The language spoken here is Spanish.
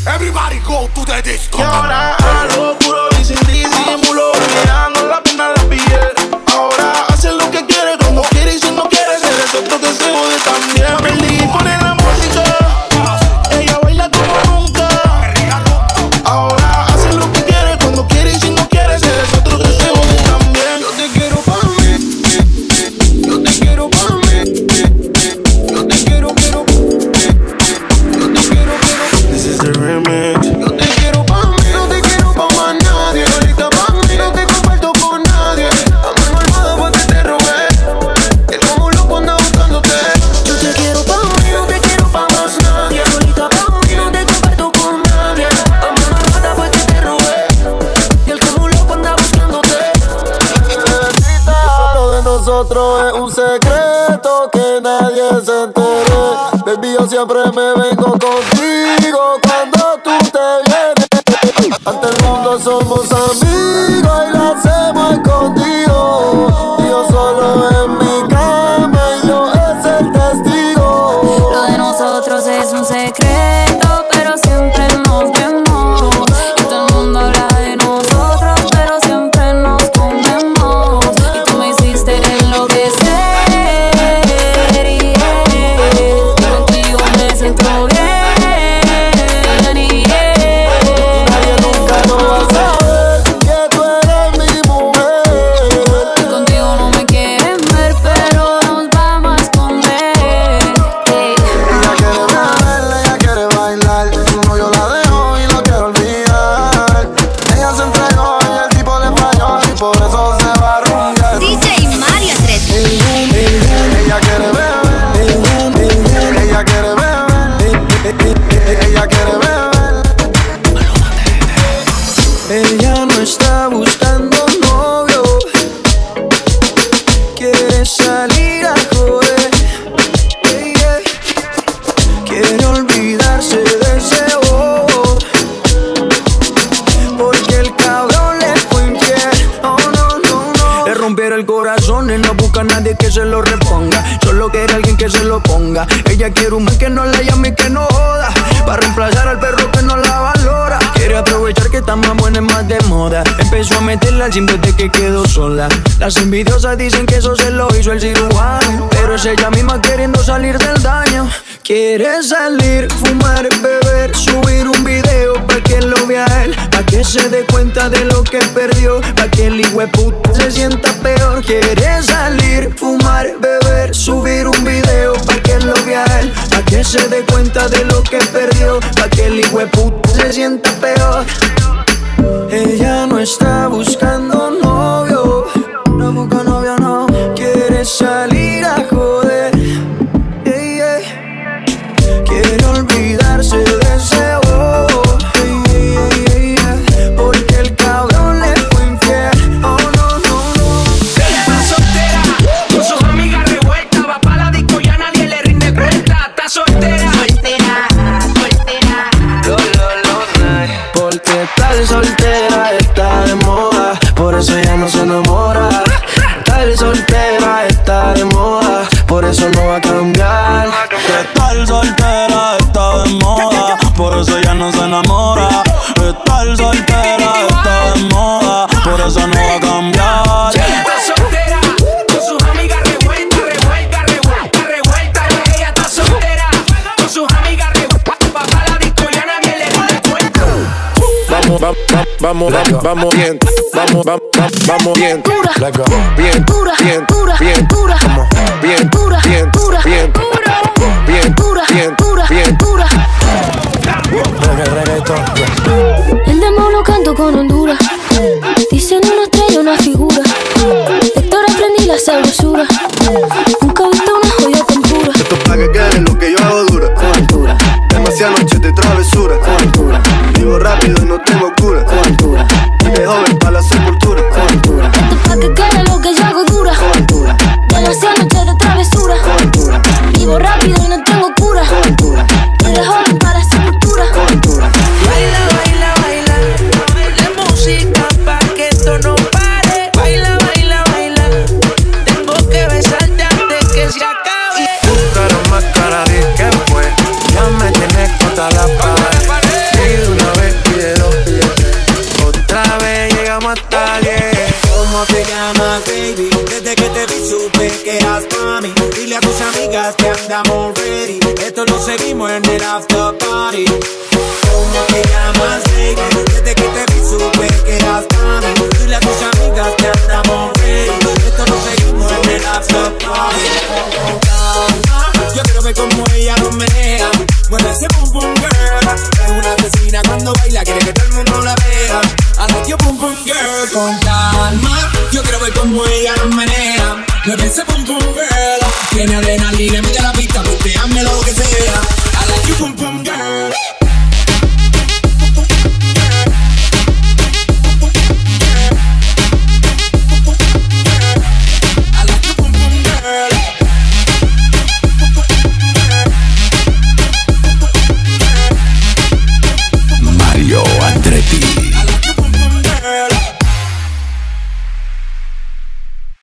Everybody go to the disco. Y ahora a lo puro y sin disimulo, mirando la pena la piel. Ahora hace lo que quiere, como quiere y si no quiere, ser el otro que se jode también. Perdí, pone la música, ella baila como nunca. Ahora hace lo que quiere, cuando quiere y si no quiere, ser el otro que se jode también. Yo te quiero pa' mí, yo te quiero pa' mí, yo te quiero, quiero. This is the remix. Yo te quiero pa' mí, no te quiero pa' más nadie. Ahorita pa' mí, no te comparto con nadie. Ando malvada porque te robé. El como loco anda buscándote. Yo te quiero pa' mí, no te quiero pa' más nadie. Ahorita pa' mí, no te comparto con nadie. Ando malvada porque te robé. Y el como loco anda buscándote. Lo de nosotros es un secreto que nadie se entere. Baby, yo siempre me vengo contigo cuando tú te vienes. Ante el mundo somos amigos y lo hacemos escondido. Y yo solo en mi cama y yo es el testigo. Lo de nosotros es un secreto, pero siempre nos vemos. Y todo el mundo habla de nosotros, pero siempre nos comemos. Y tú me hiciste enloquecer. Contigo me siento bien. Nadie nunca nos va a saber que tú eres mi mujer. Y contigo no me quieren ver, pero nos vamos a esconder. Ella quiere beber, ella quiere bailar. Su novio la dejó y lo quiero olvidar. Ella se entregó y el tipo le falló y por eso se va a rumbear. DJ Mario Andrés. Ella quiere beber, ella quiere beber, ella quiere beber. Ella no está buscando novio, quiere salir a joder. Quiere olvidarse de ese bobo, porque el cabrón le fue infiel. Oh, no, no, no. Le rompieron el corazón y no busca a nadie que se lo reponga. Solo quiere alguien que se lo ponga. Ella quiere un man que no la llame y que no joda, para reemplazar al perro que no la valora. Quiere aprovechar que está más buena y más de moda. Empezó a meterla al gym desde que quedó sola. Las envidiosas dicen que eso se lo hizo el cirujano, pero es ella misma queriendo salir del daño. Quiere salir, fumar, beber, subir un video pa' que lo vea él, pa' que se dé cuenta de lo que perdió, pa' que el hijueputa se sienta peor. Quiere salir, fumar, beber, subir un video pa' que lo vea él, pa' que se dé cuenta de lo que perdió, pa' que el hijueputa se sienta peor. Ella no está buscando novio, no busca novio, no. Quiere salir a joder, quiere olvidarse de ese bobo, porque el cabrón le fue infiel. Oh, no, no, no. Ella está soltera, con sus amigas revueltas. Va pa' la disco y a nadie le rinde cuenta. Está soltera, soltera, soltera. Porque estar soltera está de moda, por eso ella no se enamora. Estar soltera está de moda, por eso no va a cambiar. Estar soltera está de moda, por eso ella no se enamora. Estar soltera está de moda, por eso no va a cambiar. Ella está soltera, con sus amigas revueltas, revuelta. Ella está soltera, con sus amigas revueltas. Va pa' la disco y a nadie le rinde cuenta. Vamos bien, vamos bien, Pura, bien, pura, bien, pura, bien, pura, bien, pura, bien, pura, bien, pura, bien, pura, bien, pura, bien. pura. El demo lo canto con Honduras. Dicen una estrella, una figura. Héctor aprendí la sabrosura. Nunca he visto una joya tan pura. Esto es pa' que quede lo que yo hago dura. Cultura, Demasiadas noches de travesura. cultura, Vivo rápido y no tengo cura. cultura, De joven pa' la sepultura. cultura, Esto es pa' que quede lo que yo hago dura. cultura, Demasiadas noches de travesura. cultura, Vivo rápido y no tengo cura. cultura, Y de joven para la sepultura. cultura. Baila, baila, baila. La música pa' que esto no pare. Baila, baila, baila. Tengo que besarte antes que se acabe. Buscaron más cara de que fue, ya me tienes contra la pared. ella quiere que todo el mundo la vea. I like your pum pum girl, con calma. Yo quiero ver cómo ella nos menea. Me dice pum pum